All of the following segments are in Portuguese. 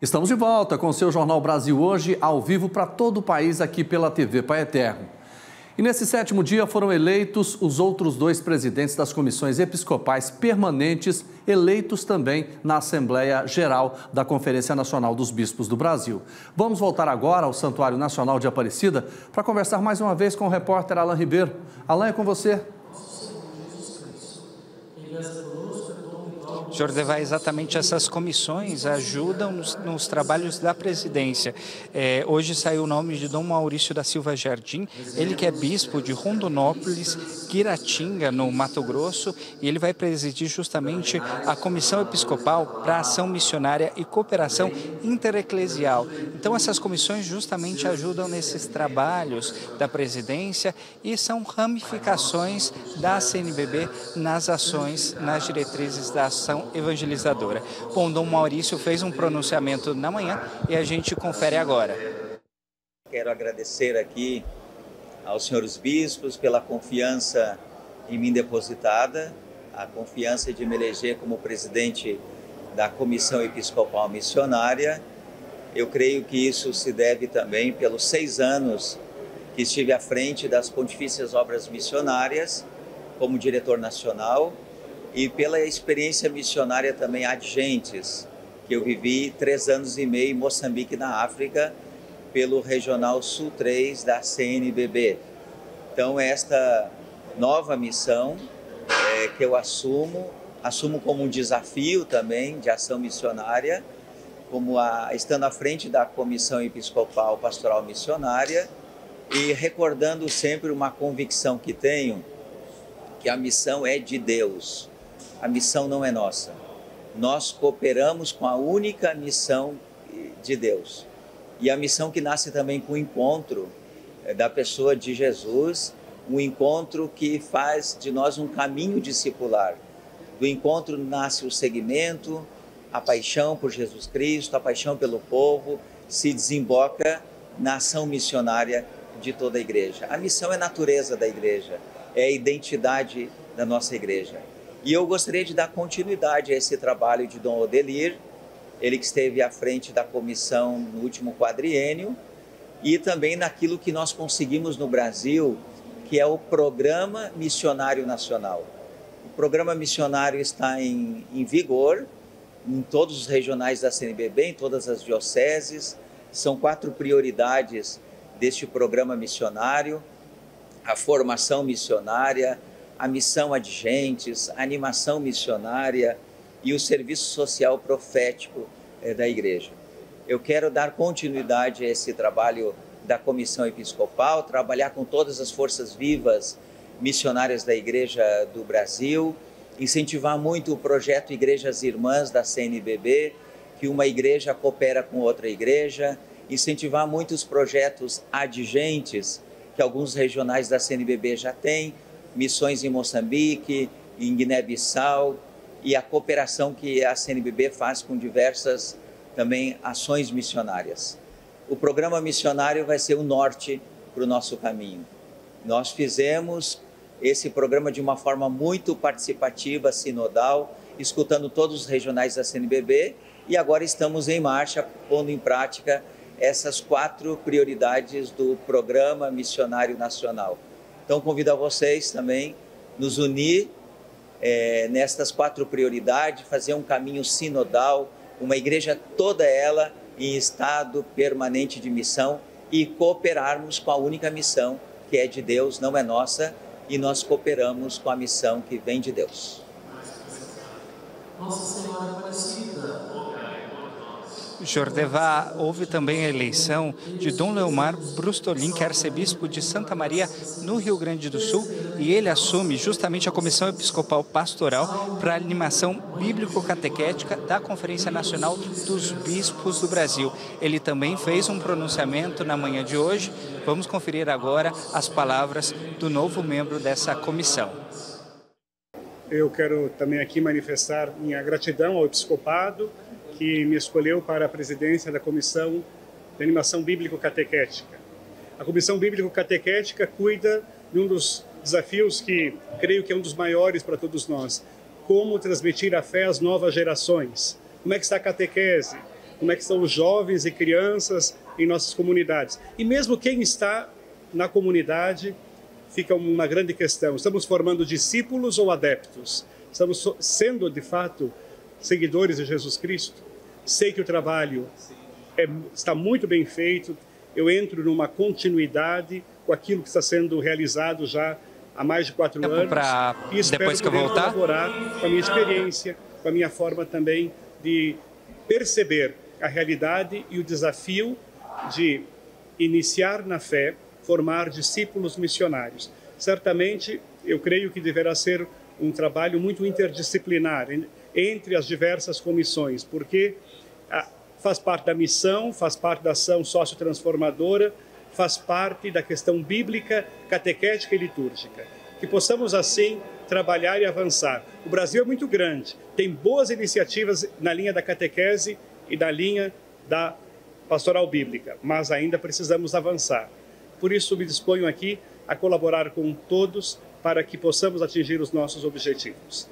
Estamos de volta com o seu Jornal Brasil Hoje, ao vivo para todo o país aqui pela TV Pai Eterno. E nesse 7º dia foram eleitos os outros 2 presidentes das comissões episcopais permanentes, eleitos também na Assembleia Geral da Conferência Nacional dos Bispos do Brasil. Vamos voltar agora ao Santuário Nacional de Aparecida para conversar mais uma vez com o repórter Alan Ribeiro. Alan, é com você. Jordevá, exatamente essas comissões ajudam nos trabalhos da presidência. Hoje saiu o nome de Dom Maurício da Silva Jardim, ele que é bispo de Rondonópolis, Quiratinga, no Mato Grosso, e ele vai presidir justamente a Comissão Episcopal para Ação Missionária e Cooperação Intereclesial. Então essas comissões justamente ajudam nesses trabalhos da presidência e são ramificações da CNBB nas ações, nas diretrizes da ação evangelizadora. Bom, Dom Maurício fez um pronunciamento na manhã e a gente confere agora. Quero agradecer aqui aos senhores bispos pela confiança em mim depositada, a confiança de me eleger como presidente da Comissão Episcopal Missionária. Eu creio que isso se deve também pelos 6 anos que estive à frente das Pontifícias Obras Missionárias como diretor nacional, e pela experiência missionária também adjentes, que eu vivi 3 anos e meio em Moçambique, na África, pelo Regional Sul 3 da CNBB. Então, esta nova missão que eu assumo como um desafio também de ação missionária, estando à frente da Comissão Episcopal Pastoral Missionária e recordando sempre uma convicção que tenho, que a missão é de Deus. A missão não é nossa. Nós cooperamos com a única missão de Deus. E a missão que nasce também com o encontro da pessoa de Jesus, um encontro que faz de nós um caminho discipular. Do encontro nasce o seguimento, a paixão por Jesus Cristo, a paixão pelo povo, se desemboca na ação missionária de toda a igreja. A missão é a natureza da igreja, é a identidade da nossa igreja. E eu gostaria de dar continuidade a esse trabalho de Dom Odelir, ele que esteve à frente da comissão no último quadriênio, e também naquilo que nós conseguimos no Brasil, que é o Programa Missionário Nacional. O Programa Missionário está em vigor em todos os regionais da CNBB, em todas as dioceses. São 4 prioridades deste programa missionário: a formação missionária, a missão adjentes, a animação missionária e o serviço social profético da igreja. Eu quero dar continuidade a esse trabalho da Comissão Episcopal, trabalhar com todas as forças vivas missionárias da Igreja do Brasil, incentivar muito o projeto Igrejas Irmãs da CNBB, que uma igreja coopera com outra igreja, incentivar muitos projetos adjentes que alguns regionais da CNBB já têm, missões em Moçambique, em Guiné-Bissau, e a cooperação que a CNBB faz com diversas também ações missionárias. O programa missionário vai ser o norte para o nosso caminho. Nós fizemos esse programa de uma forma muito participativa, sinodal, escutando todos os regionais da CNBB, e agora estamos em marcha, pondo em prática essas 4 prioridades do Programa Missionário Nacional. Então, convido a vocês também nos unir nestas 4 prioridades, fazer um caminho sinodal, uma igreja toda ela em estado permanente de missão e cooperarmos com a única missão que é de Deus, não é nossa, e nós cooperamos com a missão que vem de Deus. Nossa Senhora Aparecida. Jordevá, houve também a eleição de Dom Leomar Brustolin, que é arcebispo de Santa Maria, no Rio Grande do Sul, e ele assume justamente a Comissão Episcopal Pastoral para a animação bíblico-catequética da Conferência Nacional dos Bispos do Brasil. Ele também fez um pronunciamento na manhã de hoje. Vamos conferir agora as palavras do novo membro dessa comissão. Eu quero também aqui manifestar minha gratidão ao episcopado, que me escolheu para a presidência da Comissão de Animação Bíblico-Catequética. A Comissão Bíblico-Catequética cuida de um dos desafios que creio que é um dos maiores para todos nós: como transmitir a fé às novas gerações. Como é que está a catequese? como é que são os jovens e crianças em nossas comunidades. E mesmo quem está na comunidade, fica uma grande questão. Estamos formando discípulos ou adeptos? Estamos sendo, de fato, seguidores de Jesus Cristo? Sei que o trabalho está muito bem feito, eu entro numa continuidade com aquilo que está sendo realizado já há mais de 4 anos. E espero depois que eu voltar, colaborar com a minha experiência, com a minha forma também de perceber a realidade e o desafio de iniciar na fé, formar discípulos missionários. Certamente, eu creio que deverá ser um trabalho muito interdisciplinar entre as diversas comissões, porque faz parte da missão, faz parte da ação sociotransformadora, faz parte da questão bíblica, catequética e litúrgica. Que possamos, assim, trabalhar e avançar. O Brasil é muito grande, tem boas iniciativas na linha da catequese e na linha da pastoral bíblica, mas ainda precisamos avançar. Por isso, me disponho aqui a colaborar com todos para que possamos atingir os nossos objetivos.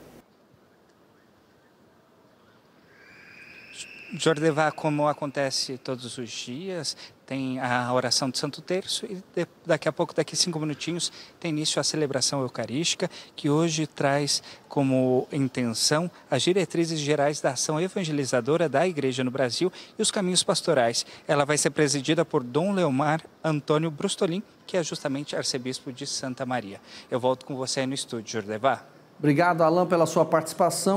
Jordevá, como acontece todos os dias, tem a oração de Santo Terço e daqui a pouco, daqui 5 minutinhos, tem início a celebração eucarística, que hoje traz como intenção as diretrizes gerais da ação evangelizadora da Igreja no Brasil e os caminhos pastorais. Ela vai ser presidida por Dom Leomar Antônio Brustolin, que é justamente arcebispo de Santa Maria. Eu volto com você aí no estúdio, Jordevá. Obrigado, Alain, pela sua participação.